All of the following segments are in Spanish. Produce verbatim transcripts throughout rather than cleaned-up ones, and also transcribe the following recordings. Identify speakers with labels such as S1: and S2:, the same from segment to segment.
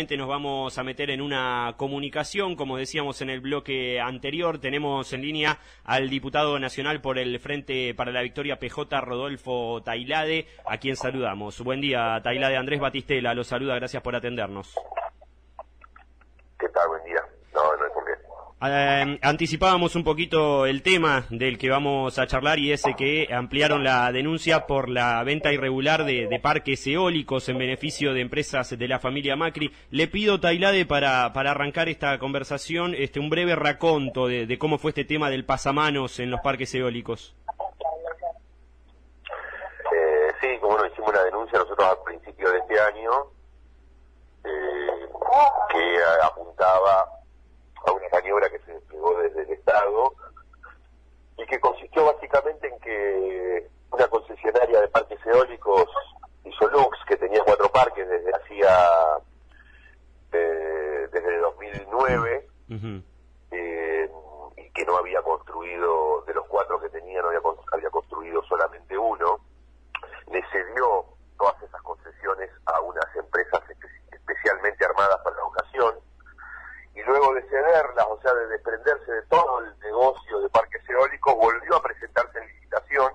S1: inmediatamente nos vamos a meter en una comunicación, como decíamos en el bloque anterior. Tenemos en línea al diputado nacional por el Frente para la Victoria P J, Rodolfo Tailade, a quien saludamos. Buen día, Tailade. Andrés Batistela lo saluda, gracias por atendernos.
S2: ¿Qué tal? Buen día. No, no es por qué.
S1: Eh, anticipábamos un poquito el tema del que vamos a charlar, y ese que ampliaron la denuncia por la venta irregular de, de parques eólicos en beneficio de empresas de la familia Macri. Le pido, Tailade, para, para arrancar esta conversación, este, un breve raconto de, de cómo fue este tema del pasamanos en los parques eólicos.
S2: Eh, sí, como no, hicimos una denuncia nosotros al principio de este año eh, que apuntaba a una maniobra que se desplegó desde el Estado y que consistió básicamente en que una concesionaria de parques eólicos, Isolux, que tenía cuatro parques desde hacía eh, desde dos mil nueve, uh-huh. eh, y que no había construido, de los cuatro que tenía, no había, había construido solamente uno, le cedió todas esas concesiones a unas empresas espe- especialmente armadas para la ocasión. Y luego de cederlas, o sea, de desprenderse de todo el negocio de parques eólicos, volvió a presentarse en licitación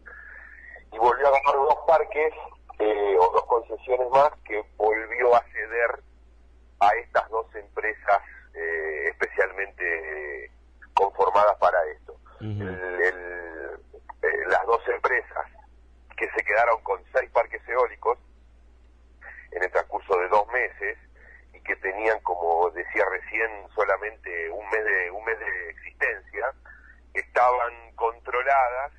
S2: y volvió a ganar dos parques, eh, o dos concesiones más, que volvió a ceder a estas dos empresas eh, especialmente eh, conformadas para esto. Uh-huh. el, el, eh, las dos empresas que se quedaron con seis parques eólicos en el transcurso de dos meses, que tenían, como decía recién, solamente un mes de un mes de existencia, estaban controladas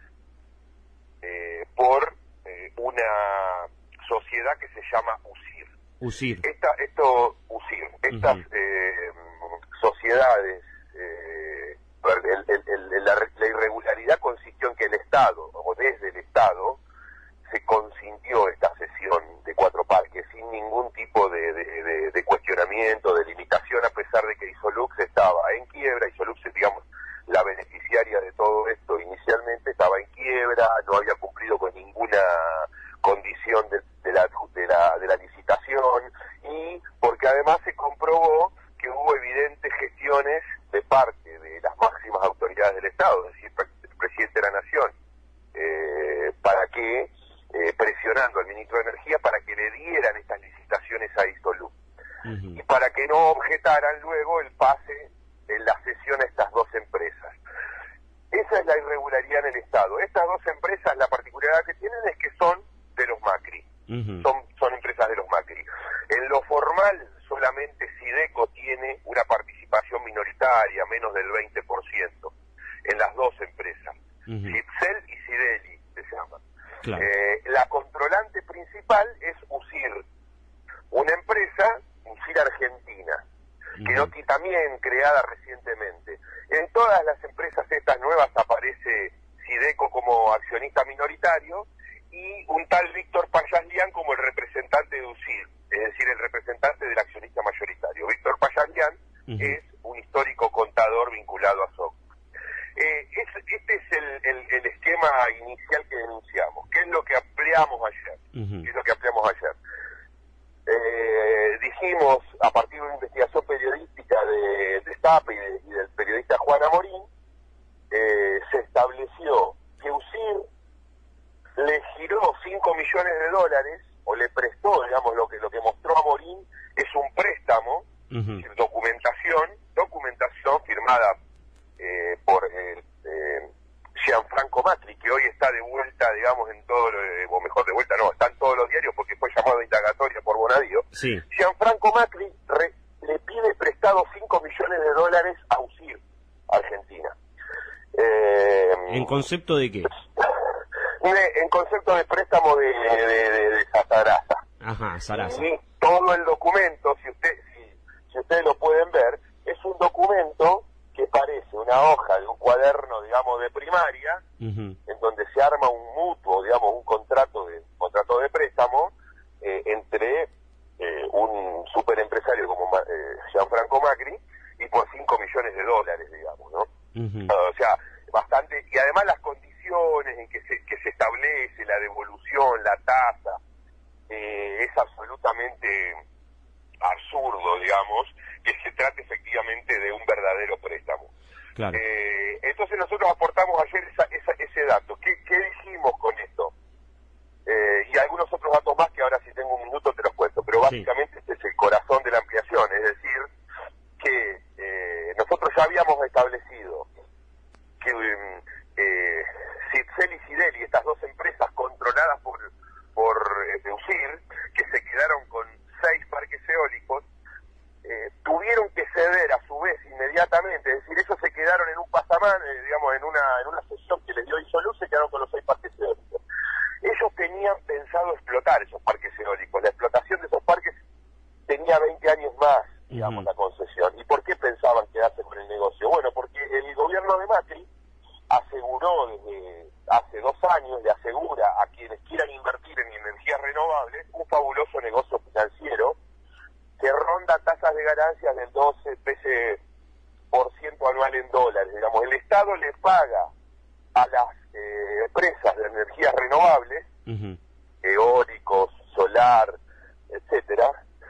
S2: eh, por eh, una sociedad que se llama USIR.
S1: USIR.
S2: Esta, esto, USIR, estas uh-huh. eh, sociedades, eh, el, el, el, la, la irregularidad consistió en que el Estado, o desde el Estado, se consintió esta cesión de cuatro parques sin ningún tipo de, de, de, de cuestionamiento, de limitación, a pesar de que Isolux estaba en quiebra. Isolux, digamos, la beneficiaria de todo esto inicialmente, estaba en quiebra, no había cumplido con ninguna condición de, de, la, de, la, de la licitación, y porque además se comprobó que hubo evidentes gestiones de parte de las máximas autoridades del Estado, es decir, el presidente de la Nación, eh, para que Eh, presionando al ministro de Energía para que le dieran estas licitaciones a Isolux, uh-huh. y para que no objetaran luego el pase en la cesión a estas dos empresas. Esa es la irregularidad en el Estado. Estas dos empresas, la particularidad que tienen es que son de los Macri, uh-huh. son, son empresas de los Macri. En lo formal, solamente Sideco tiene una participación minoritaria, menos del veinte por ciento, en las dos empresas, uh-huh. Cipsel y Sideli se llaman. Claro. Eh, la controlante principal es USIR, una empresa, USIR Argentina, uh-huh. que no, también creada recientemente. En todas las empresas estas nuevas aparece Sideco como accionista minoritario y un tal Víctor Payaslian como el representante de USIR, es decir, el representante del accionista mayoritario. Víctor Payaslian uh-huh. es un histórico contador vinculado a S O C. Eh, es, este es el, el, el esquema inicial que denunciamos. ¿Qué es lo que ampliamos ayer? Uh-huh. ¿Qué es lo que ampliamos ayer? Eh, dijimos, a partir de una investigación periodística de, de STAPE y, de, y del periodista Juan Amorín, eh, se estableció que USIR le giró cinco millones de dólares, o le prestó, digamos, lo que, lo que mostró Amorín es un préstamo, uh-huh. es decir, documentación, documentación firmada Eh, por eh, eh, Gianfranco Macri, que hoy está de vuelta, digamos, en todo, lo, eh, o mejor de vuelta, no, está en todos los diarios porque fue llamado a indagatoria por Bonadío.
S1: Sí.
S2: Gianfranco Macri re, le pide prestado cinco millones de dólares a USIR, Argentina. Eh,
S1: ¿En concepto de qué?
S2: En concepto de préstamo de, de, de, de Sarasa.
S1: Ajá, Sarasa.
S2: Y todo el documento, si, usted, si, si ustedes lo pueden ver, es un documento que parece una hoja de un cuaderno, digamos, de primaria, uh-huh. en donde se arma un mutuo, digamos, un contrato de contrato de préstamo eh, entre eh, un superempresario como eh, Gianfranco Macri y por cinco millones de dólares, digamos, ¿no? Uh-huh. O sea, bastante, y además las condiciones en que se, que se establece la devolución, la tasa, eh, es absolutamente absurdo,
S1: Claro.
S2: Eh, entonces nosotros aportamos ayer esa, esa, ese dato. ¿Qué, qué dijimos con esto? Eh, y algunos otros datos más que ahora si tengo un minuto te los cuento, pero básicamente sí. Este es el corazón de la ampliación, es decir, que eh, nosotros ya habíamos establecido que eh, Citzel y Sideli, estas dos empresas controladas por, por eh, USIR, que se quedaron con seis parques eólicos, eh, tuvieron que ceder a su vez inmediatamente, es decir, ellos se quedaron en un pasamán, eh, digamos, en una, en una sesión que les dio Isoluz, se quedaron con los seis parques eólicos. Ellos tenían pensado explotar esos parques eólicos, la explotación de esos parques tenía veinte años más, digamos, uh-huh. la concesión. ¿Y por qué pensaban quedarse con el negocio? Bueno, porque el gobierno de Macri aseguró desde hace dos años, le asegura a quienes quieran invertir en energías renovables un fabuloso negocio financiero que ronda tasas de ganancias del doce, trece por ciento anual en dólares. Digamos, el Estado le paga a las eh, empresas de energías renovables, uh-huh. eólicos, solar, etcétera,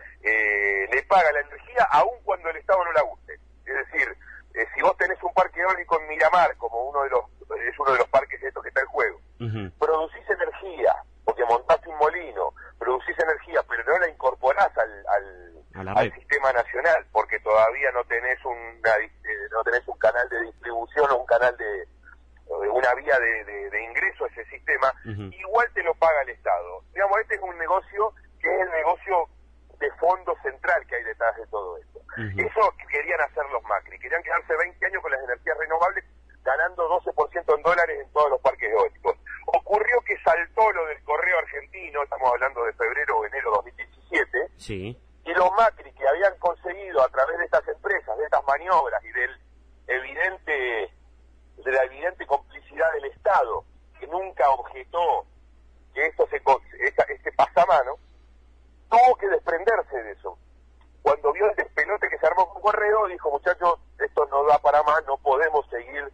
S2: eh, le paga la energía aun cuando el Estado no la use. Es decir, eh, si vos tenés un parque eólico en Miramar, como uno de los es uno de los parques de estos que está en juego, uh-huh. producís energía, porque montaste un molino, producís energía, pero no la incorporás al, al, al sistema nacional, porque todavía no tenés, una, eh, no tenés un canal de distribución o un canal de una vía de, de, de ingreso a ese sistema, uh-huh. igual te lo paga el Estado. Digamos, este es un negocio que es el negocio de fondo central que hay detrás de todo esto. Uh-huh. Eso querían hacer los Macri, querían quedarse veinte años con las energías renovables, ganando doce por ciento en dólares en todos los parques eólicos. Ocurrió que saltó lo del correo argentino, estamos hablando de febrero o enero de dos mil diecisiete,
S1: sí.
S2: y los Macri que habían conseguido a través de estas empresas, de estas maniobras y del evidente de la evidente complicidad del Estado, que nunca objetó que esto se esta, este pasamano, tuvo que desprenderse de eso. Cuando vio el despelote que se armó con correo, dijo, muchachos, esto no da para más, no podemos seguir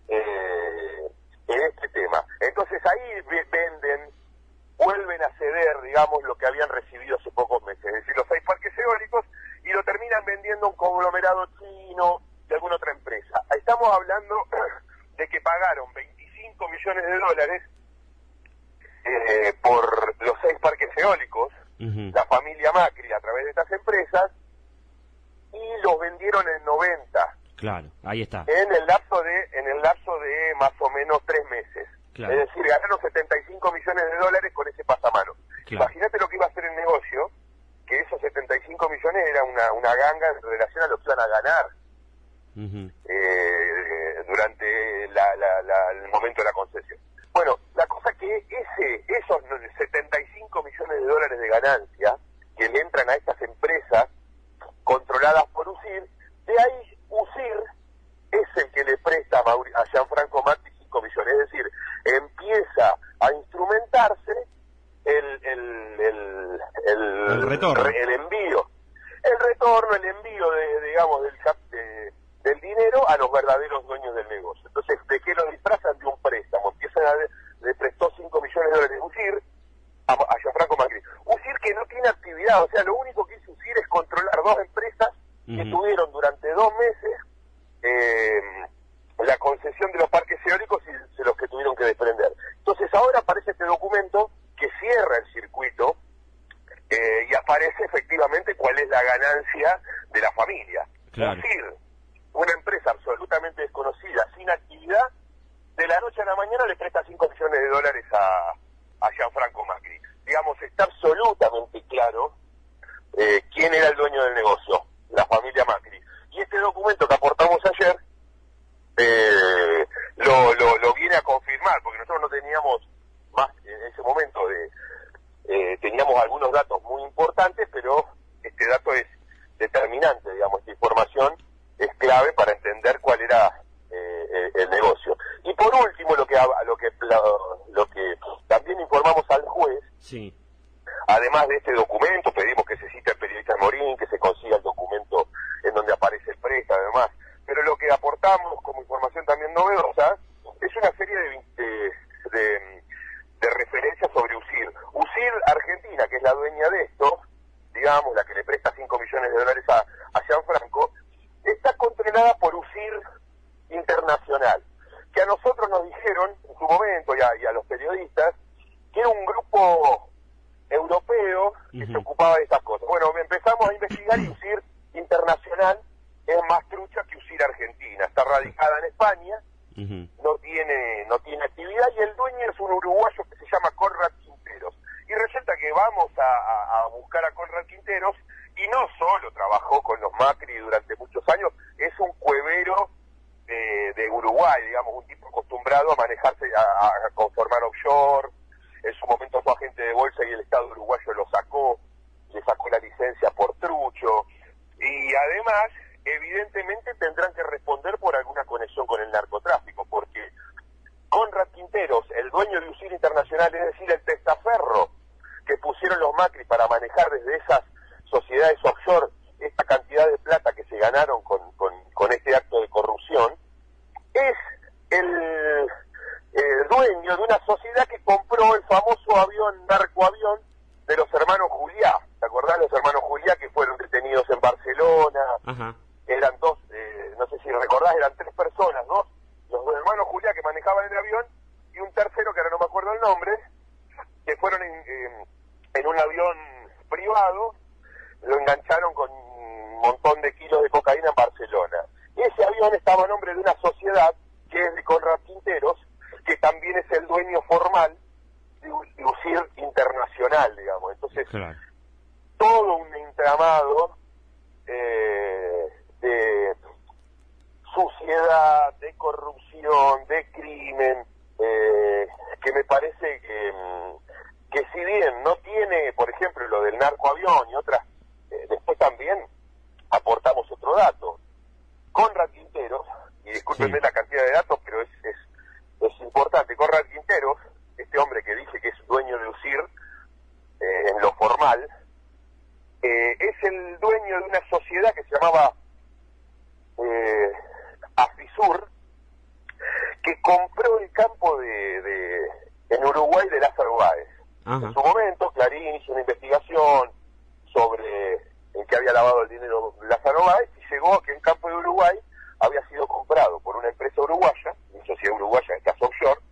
S2: eh, en este tema. Entonces ahí venden, vuelven a ceder, digamos, lo que habían recibido hace pocos meses, es decir, los seis parques eólicos, y lo terminan vendiendo a un conglomerado chino de alguna otra empresa. Estamos hablando de que pagaron veinticinco millones de dólares eh, por los seis parques eólicos, uh-huh. la familia Macri a través de estas empresas, y los vendieron en noventa.
S1: Claro, ahí está.
S2: En el lapso de, en el lapso de más o menos tres meses. Claro. Es decir, ganaron setenta y cinco millones de dólares con ese pasamano. Claro. Imagínate lo que iba a hacer el negocio, que esos setenta y cinco millones era una, una ganga en relación a lo que iban a ganar. Uh-huh. eh, durante la, la, la, el momento de la concesión. Bueno, la cosa que ese esos setenta y cinco millones de dólares de ganancia que le entran a estas empresas controladas por USIR, de ahí USIR es el que le presta a, Mauri, a Gianfranco Macri cinco millones, es decir, empieza a instrumentarse el el, el, el,
S1: el retorno,
S2: el envío, el retorno, el envío de, digamos, del de, del dinero a los verdaderos dueños del negocio. Entonces, ¿de qué lo disfrazan? De un préstamo. Empiezan a... Le prestó cinco millones de dólares USIR a, a Gianfranco Macri. USIR que no tiene actividad, o sea, lo único que hizo USIR es controlar dos empresas uh-huh. que tuvieron durante dos meses eh, la concesión de los parques eólicos y de los que tuvieron que desprender. Entonces, ahora aparece este documento que cierra el circuito eh, y aparece efectivamente cuál es la ganancia de la familia.
S1: Claro.
S2: USIR, una empresa absolutamente desconocida, sin actividad, de la noche a la mañana le presta cinco millones de dólares a, a Gianfranco Macri. Digamos, está absolutamente claro eh, quién era el dueño del negocio, la familia Macri. Y este documento que aportamos ayer eh, lo, lo, lo viene a confirmar, porque nosotros no teníamos más en ese momento, de eh, teníamos algunos datos muy importantes, pero este dato es determinante, digamos, esta información es clave para entender cuál era eh, el negocio. Y por último, lo que lo que lo, lo que también informamos al juez,
S1: sí.
S2: además de este documento, pedimos que se cite al periodista Morín, que se consiga el documento en donde aparece el préstamo, además, pero lo que aportamos como información también novedosa es una serie de, de, de, de referencias sobre USIR. USIR Argentina, que es la dueña de esto, digamos, la que le presta cinco millones de dólares a, a Gianfranco, está controlada por USIR Internacional, y USIR Internacional es más trucha que USIR Argentina. Está radicada en España, uh-huh. no tiene no tiene actividad, y el dueño es un uruguayo que se llama Conrad Quinteros. Y resulta que vamos a, a, a buscar a Conrad Quinteros, y no solo trabajó con los Macri durante muchos años, es un cuevero de, de Uruguay, digamos, un tipo acostumbrado a manejarse, a, a conformar offshore. En su momento fue agente de bolsa y el Estado uruguayo lo sacó, le sacó la licencia por trucho, y además, evidentemente, tendrán que responder por alguna conexión con el narcotráfico, porque Conrad Quinteros, el dueño de USIR Internacional, es decir, el testaferro que pusieron los Macri para manejar desde esas sociedades offshore esta cantidad de plata que se ganaron con, con, con este acto de corrupción, es el, el dueño de una sociedad que compró el famoso avión, narcoavión, de los hermanos Juliá. ¿Te acordás de los hermanos Juliá que fueron detenidos en Barcelona? Ajá. Eran dos, eh, no sé si recordás, eran tres personas, ¿no? Los dos hermanos Juliá que manejaban el avión, y un tercero, que ahora no me acuerdo el nombre, que fueron en, en, en un avión privado, lo engancharon con un montón de kilos de cocaína en Barcelona. Ese avión estaba a nombre de una sociedad que es de Conrad Quinteros, que también es el dueño formal de USIR Internacional, digamos. Entonces, claro, todo un entramado eh, de suciedad, de corrupción, de crimen, eh, que me parece que, que si bien no tiene, por ejemplo, lo del narcoavión y otras, eh, después también aportamos otro dato. Conrad Quinteros, y discúlpenme sí. la cantidad de datos, pero es, es, es importante, Conrad Quinteros, este hombre que dice que es dueño de USIR, eh, en lo formal, eh, es el dueño de una sociedad que se llamaba eh, Afisur, que compró el campo de, de en Uruguay de Lázaro Báez. Ajá. En su momento, Clarín hizo una investigación sobre en qué había lavado el dinero Lázaro Báez, y llegó a que el campo de Uruguay había sido comprado por una empresa uruguaya, una sociedad uruguaya, en caso offshore,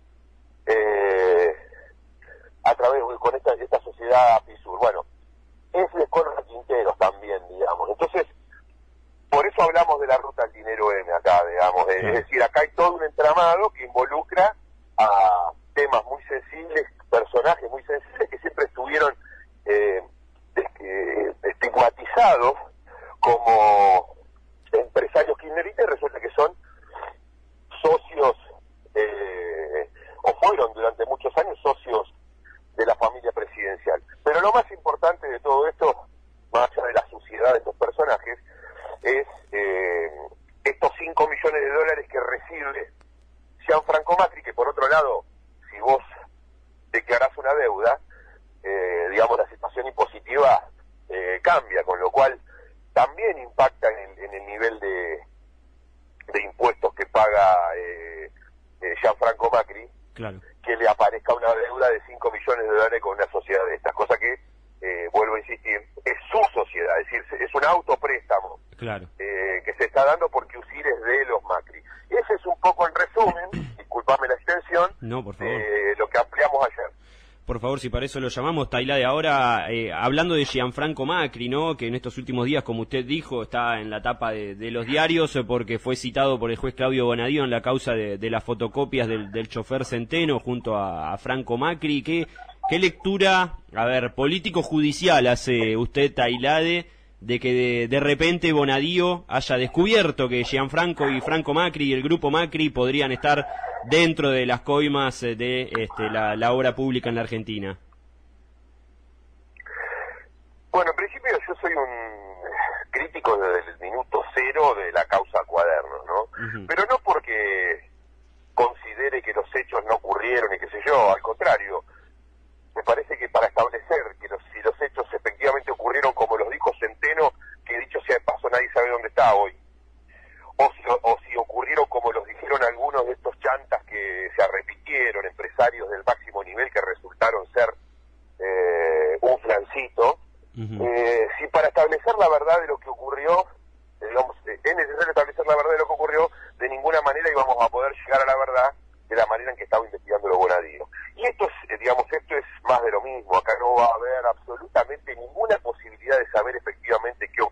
S2: eh, a través de con esta, esta sociedad Afisur. Bueno, es de Conrad Quinteros también, digamos. Entonces, por eso hablamos de la ruta del dinero M acá, digamos. Sí. Es decir, acá hay todo un entramado que involucra a temas muy sensibles, personajes muy sensibles que siempre estuvieron eh, eh, estigmatizados como empresarios kirchneristas, y resulta que son socios, eh, o fueron durante muchos años socios de la familia presidencial. Pero lo más importante de todo esto, más allá de la suciedad de estos personajes, es eh, estos cinco millones de dólares que recibe Gianfranco Macri, que por otro lado, si vos declarás una deuda, eh, digamos, la situación impositiva eh, cambia, con lo cual también impacta en el, en el nivel de, de impuestos que paga eh, eh, Gianfranco Macri, claro, que le aparezca una deuda de cinco millones de dólares con una sociedad de estas, cosa que, eh, vuelvo a insistir, es su sociedad, es decir, es un autopréstamo, claro, eh, que se está dando porque USIR es de los Macri. Ese es un poco en resumen, disculpame la extensión,
S1: no, por favor,
S2: de lo que ampliamos ayer.
S1: Por favor, si para eso lo llamamos, Tailade. Ahora, eh, hablando de Gianfranco Macri, ¿no? Que en estos últimos días, como usted dijo, está en la tapa de, de los diarios porque fue citado por el juez Claudio Bonadío en la causa de, de las fotocopias del, del chofer Centeno junto a, a Franco Macri. ¿Qué, qué lectura, a ver, político-judicial hace usted, Tailade, de que de, de repente Bonadío haya descubierto que Gianfranco y Franco Macri y el grupo Macri podrían estar dentro de las coimas de este, la, la obra pública en la Argentina?
S2: Bueno, en principio yo soy un crítico desde el minuto cero de la causa Cuadernos, ¿no? Uh-huh. Pero no porque considere que los hechos no ocurrieron y qué sé yo, al contrario, me parece que para establecer que los, si los hechos efectivamente ocurrieron como los dijo Centeno, que dicho sea de paso nadie sabe dónde está hoy, o si, o si ocurrieron como los dijeron algunos de estos chantas que se arrepintieron, empresarios del máximo nivel que resultaron ser eh, un flancito, uh-huh. eh, si para establecer la verdad de lo que ocurrió, eh, digamos, eh, es necesario establecer la verdad de lo que ocurrió, de ninguna manera íbamos a poder llegar a la verdad de la manera en que estaba investigando los Bonadío. Y esto es, eh, digamos, esto es más de lo mismo. Acá no va a haber absolutamente ninguna posibilidad de saber efectivamente qué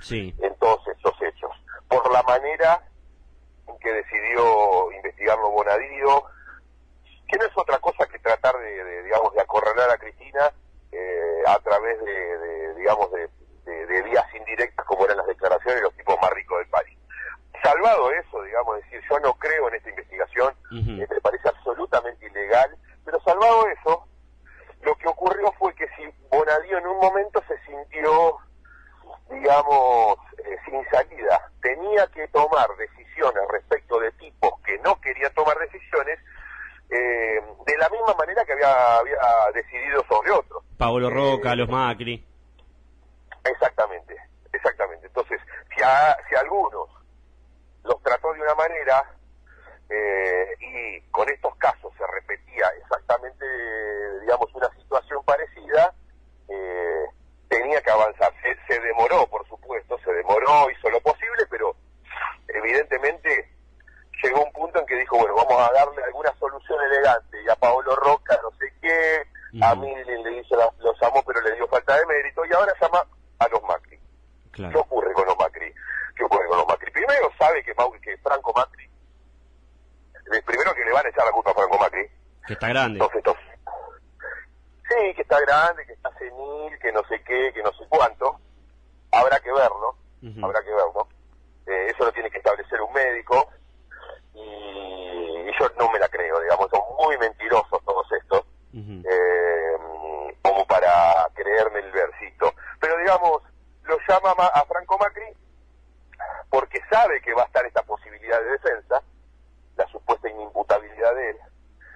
S1: sí.
S2: en todos estos hechos. Por la manera en que decidió investigarlo Bonadío, que no es otra cosa que tratar de, de digamos, de acorralar a Cristina eh, a través de, de digamos, de, de, de vías indirectas, como eran las declaraciones de los tipos más ricos del país. Salvado eso, digamos, decir, yo no creo en esta investigación, uh-huh. eh, me parece absolutamente ilegal, pero salvado eso, lo que ocurrió fue que si Bonadío en un momento se sintió, digamos, eh, sin salida, tenía que tomar decisiones respecto de tipos que no querían tomar decisiones, eh, de la misma manera que había, había decidido sobre otros.
S1: Paolo Roca, eh, los Macri.
S2: Exactamente, exactamente. Entonces, si a, si a algunos los trató de una manera, eh, y con estos casos se repetía exactamente, digamos, una situación parecida, eh, tenía que avanzar. Se, se demoró, por supuesto, se demoró, hizo lo posible, pero evidentemente llegó un punto en que dijo, bueno, vamos a darle alguna solución elegante, y a Paolo Roca no sé qué, uh-huh. a Milling le hizo la, lo llamó pero le dio falta de mérito, y ahora llama a los Macri. Claro. ¿Qué ocurre con los Macri? ¿Qué ocurre con los Macri? Primero sabe que, que Franco Macri, primero que le van a echar la culpa a Franco Macri.
S1: Que está grande.
S2: Entonces, entonces, sí, que está grande, que está senil, que no sé qué, que no sé cuánto. Habrá que verlo, uh-huh. habrá que verlo. Eh, eso lo tiene que establecer un médico. Y, y yo no me la creo, digamos, son muy mentirosos todos estos, uh-huh. eh, como para creerme el versito. Pero digamos, lo llama a Franco Macri porque sabe que va a estar esta posibilidad de defensa, la supuesta inimputabilidad de él,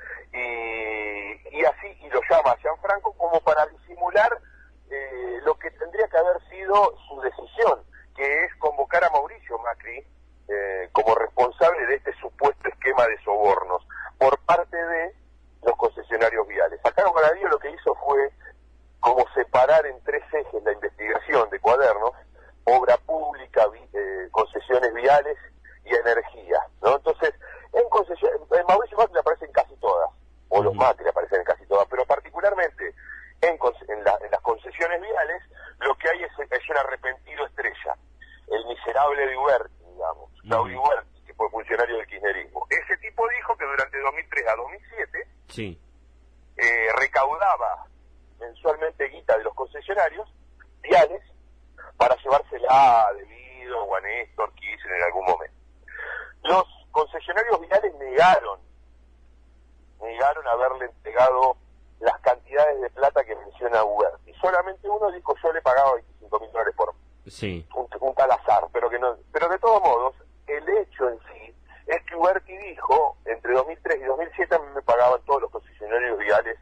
S2: y, y así, y lo llama a Gianfranco como para disimular eh, lo que tendría que haber sido su decisión, que es convocar a Mauricio Macri eh, como responsable de este supuesto esquema de sobornos por parte de los concesionarios viales. Acá Bonadío lo que hizo fue como separar en tres ejes la investigación de Cuadernos: obra pública, vi, eh, concesiones viales y energía, ¿no? Entonces, en, concesión, en Mauricio Macri aparecen casi todas, o los Macri aparecen en casi todas, pero particularmente en, en, la, en las concesiones viales, lo que hay es, es un arrepentido estrella, el miserable de Uberti, digamos, Claudio uh-huh. Uberti, que fue funcionario del kirchnerismo. Ese tipo dijo que durante dos mil tres a dos mil siete
S1: sí.
S2: eh, recaudaba mensualmente guita de los concesionarios viales para llevársela a Debido o a Néstor Kirchner en algún momento. Los concesionarios viales negaron, negaron haberle entregado las cantidades de plata que menciona Uberti. Solamente uno dijo, yo le pagaba veinticinco mil dólares por
S1: sí.
S2: un, un tal azar, pero que no, pero de todos modos, el hecho en sí es que Uberti dijo, entre dos mil tres y dos mil siete a mí me pagaban todos los concesionarios viales,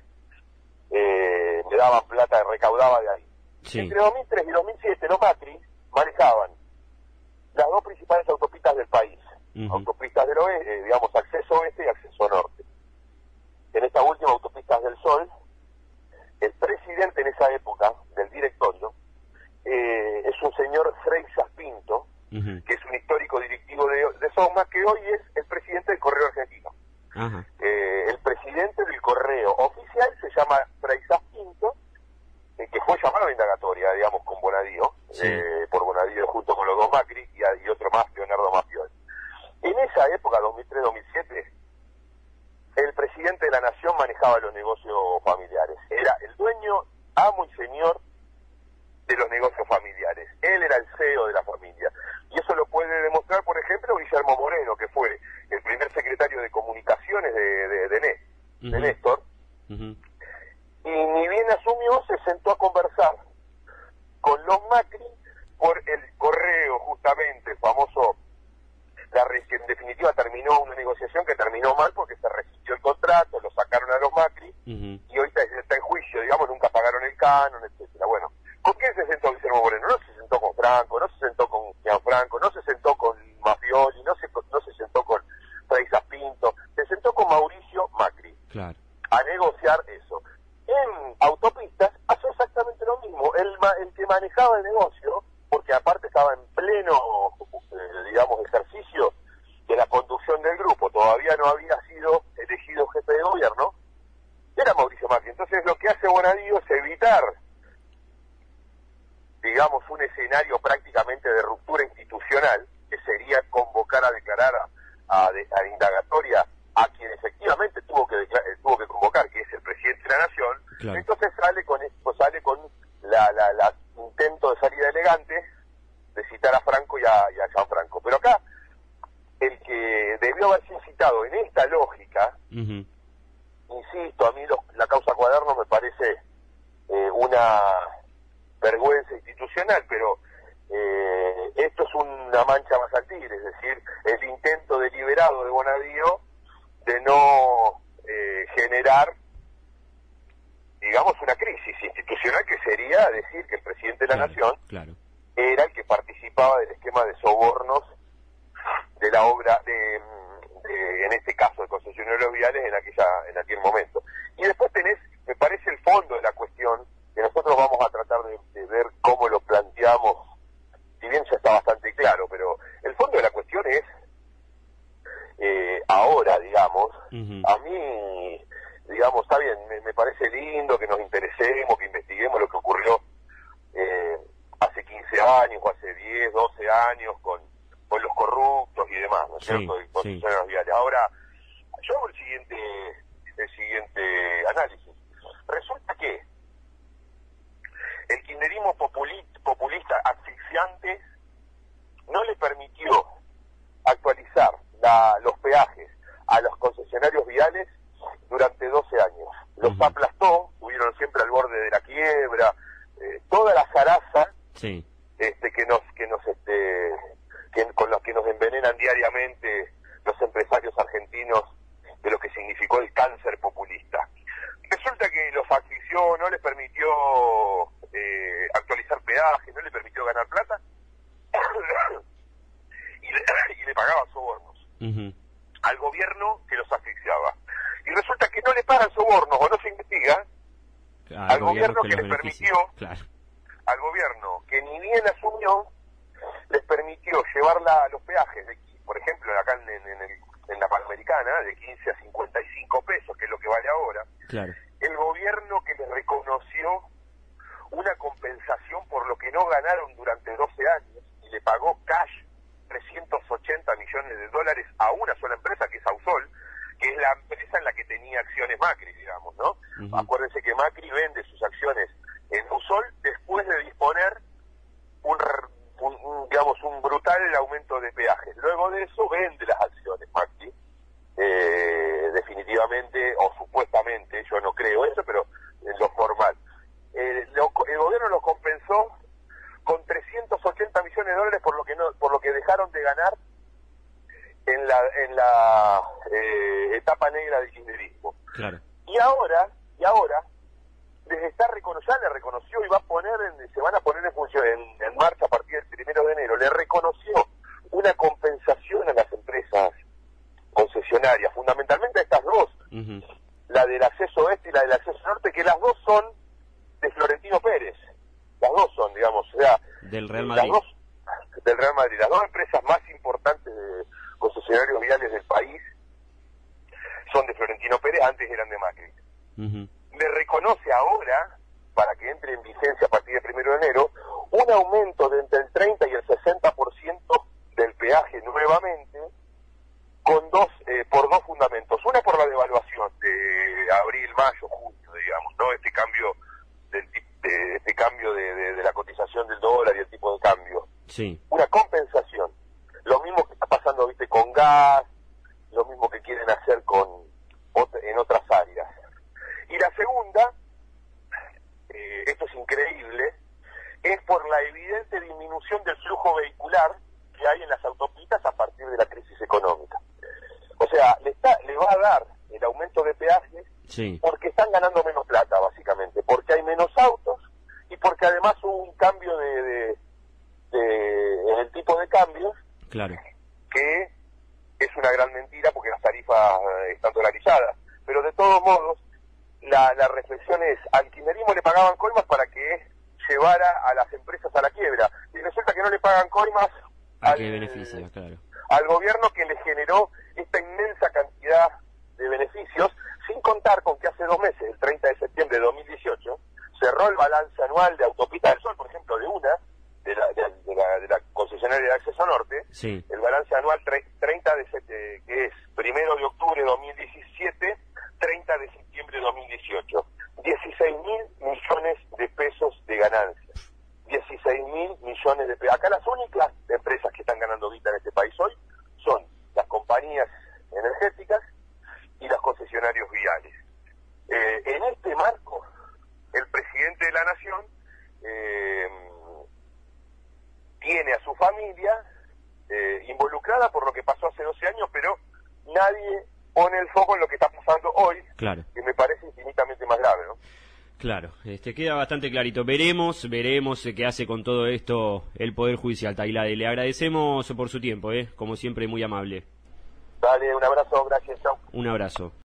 S2: eh, me daban plata, recaudaba de ahí. Sí. Entre dos mil tres y dos mil siete los Macri manejaban las dos principales autopistas del país, uh-huh. autopistas del oeste, eh, digamos, acceso oeste y acceso norte. En esta última, autopistas del Sol, el presidente en esa época del directorio eh, es un señor Freixas Pinto, uh-huh. que es un histórico directivo de, de Soma, que hoy es el presidente del Correo Argentino. Uh-huh. Eh, el presidente del Correo oficial se llama Freixas Pinto, eh, que fue llamado a la indagatoria, digamos, con Bonadío, sí. eh, por Bonadío junto con los dos Macri y, y otro más, Leonardo Mafioli. En esa época, dos mil tres dos mil siete, el presidente de la Nación manejaba los negocios familiares. Era el dueño, amo y señor de los negocios familiares. Él era el C E O de la familia. Y eso lo puede demostrar, por ejemplo, Guillermo Moreno, que fue el primer secretario de comunicaciones de, de, de, Né, uh-huh. de Néstor. Uh-huh. Y ni bien asumió, se sentó a conversar con los Macri por el correo, justamente, el famoso, la, que en definitiva terminó una negociación que terminó mal porque se resistió el contrato, lo sacaron a los Macri, uh-huh. y ahorita está en juicio, digamos, nunca pagaron el canon, etcétera. Bueno, ¿con quién se sentó Guillermo Moreno? No se sentó con Franco, no se sentó con Gianfranco, no se sentó con Mafioli, no se, no se sentó con Freixas Pinto, se sentó con Mauricio Macri.
S1: Claro.
S2: A negociar eso. En autopistas pasó exactamente lo mismo. El, el que manejaba el negocio, porque aparte estaba en pleno, eh, digamos, ejercicio de la conducción del grupo, todavía no había sido elegido jefe de gobierno, era Mauricio Macri. Entonces lo que hace Bonadío es evitar, digamos, un escenario escenario prácticamente de ruptura institucional, que sería convocar a declarar a, a, de, a indagatoria a quien efectivamente tuvo que declarar, tuvo que convocar, que es el presidente de la Nación. Claro. Entonces sale con esto, sale con la, la, la intento de salida elegante de citar a Franco y a, y a Gianfranco. Pero acá, el que debió haber sido citado en esta lógica, uh-huh. insisto, a mí los, la causa Cuaderno me parece eh, una vergüenza institucional, pero eh, esto es una mancha más al tigre, es decir, el intento deliberado de Bonadío de no eh, generar, digamos, una crisis institucional, que sería decir que el presidente de la
S1: claro,
S2: Nación
S1: claro.
S2: era el que participaba del esquema de sobornos de la obra, de, de en este caso, de concesionarios viales en aquella en aquel momento. Y después tenés, me parece, el fondo de la cuestión, que nosotros vamos a tratar de, de ver cómo lo planteamos, si bien ya está bastante claro, pero el fondo de la cuestión es, eh, ahora, digamos, uh-huh. a mí, digamos, está bien, me, me parece lindo que nos interesemos, que investiguemos lo que ocurrió eh, hace quince años, o hace diez, doce años, con, con los corruptos y demás, ¿no es
S1: sí,
S2: cierto? Y con
S1: sí.
S2: los viales. Ahora, yo hago el siguiente, el siguiente análisis. Resulta que el kirchnerismo populista, populista asfixiante no le permitió actualizar la, los peajes a los concesionarios viales durante doce años. Los uh-huh. aplastó, estuvieron siempre al borde de la quiebra, eh, toda la zaraza
S1: sí.
S2: este, que nos, que nos, este, que, con los que nos envenenan diariamente los empresarios argentinos de lo que significó el cáncer populista. Resulta que los asfixió, no les permitió eh, actualizar peajes, no le permitió ganar plata y, le, y le pagaba sobornos uh-huh. al gobierno que los asfixiaba. Y resulta que no le pagan sobornos o no se investiga al, al gobierno, gobierno que, que les permitió,
S1: claro.
S2: al gobierno que ni bien asumió, les permitió llevar la, los peajes, de, por ejemplo, acá en, en, el, en la Panamericana, de quince a cincuenta y cinco pesos, que es lo que vale ahora.
S1: Claro.
S2: El gobierno que les reconoció una compensación por lo que no ganaron durante doce años y le pagó cash trescientos ochenta millones de dólares a una sola empresa, que es Ausol, que es la empresa en la que tenía acciones Macri, digamos, ¿no? Uh-huh. Acuérdense que Macri vende sus acciones en Ausol después de disponer un, un, un digamos, un brutal aumento de peajes. Luego de eso vende las acciones Macri, eh, definitivamente, o supuestamente, yo no creo eso, pero en lo formal. Eh, lo, el gobierno los compensó con trescientos ochenta millones de dólares por lo que no, por lo que dejaron de ganar en la en la eh, etapa negra del kirchnerismo.
S1: Claro.
S2: Y ahora, y ahora les está reconociendo, ya le reconoció y va a poner en, se van a poner en función en, en marcha a partir del primero de enero, le reconoció una compensación a las empresas concesionarias, fundamentalmente a estas dos, uh-huh. la del acceso oeste y la del acceso norte, que las dos son de Florentino Pérez, las dos son, digamos, o sea,
S1: del Real Madrid.
S2: Las dos, del Real Madrid, las dos empresas más importantes de concesionarios viales del país son de Florentino Pérez, antes eran de Macri. Uh-huh. Le reconoce ahora, para que entre en vigencia a partir del primero de enero, un aumento de entre el treinta y el sesenta por ciento del peaje nuevamente, con dos, eh, por dos fundamentos. Una por la devaluación de abril, mayo, junio, digamos, ¿no? Este cambio del de, este cambio de, de, de la cotización del dólar y el tipo de cambio.
S1: Sí.
S2: Una compensación. Lo mismo que está pasando, viste, con gas, lo mismo que quieren hacer con en otras áreas. Y la segunda, eh, esto es increíble, es por la evidente disminución del flujo vehicular que hay en las autopistas a partir de la crisis económica. O sea, le, está, le va a dar el aumento de peajes
S1: sí.
S2: porque están ganando menos plata, básicamente, porque hay menos autos y porque además hubo un cambio de, de, de en el tipo de cambios,
S1: claro.
S2: que es una gran mentira porque las tarifas están dolarizadas. Pero de todos modos, la, la reflexión es, al kirchnerismo le pagaban coimas para que llevara a las empresas a la quiebra, y resulta que no le pagan coimas
S1: ¿a
S2: al,
S1: qué beneficia, claro.
S2: al gobierno que le generó esta inmensa cantidad de beneficios, sin contar con que hace dos meses, el treinta de septiembre de dos mil dieciocho, cerró el balance anual de Autopista del Sol, por ejemplo, de una, de la, de, de la, de la concesionaria de Acceso Norte,
S1: sí.
S2: el balance anual treinta de eh, que es primero de octubre de dos mil diecisiete, treinta de septiembre de dos mil dieciocho. dieciséis mil millones de pesos de ganancias. dieciséis mil millones de pesos. Acá las únicas empresas que están ganando guita en este país hoy son las compañías energéticas y los concesionarios viales. Eh, en este marco, el presidente de la Nación eh, tiene a su familia eh, involucrada por lo que pasó hace doce años, pero nadie pone el foco en lo que está pasando hoy,
S1: claro.
S2: que me parece infinitamente más grave, ¿no?
S1: Claro, este queda bastante clarito. Veremos, veremos qué hace con todo esto el Poder Judicial, Tailade. Le agradecemos por su tiempo, ¿eh? Como siempre, muy amable.
S2: Dale, un abrazo, gracias, chao.
S1: Un abrazo.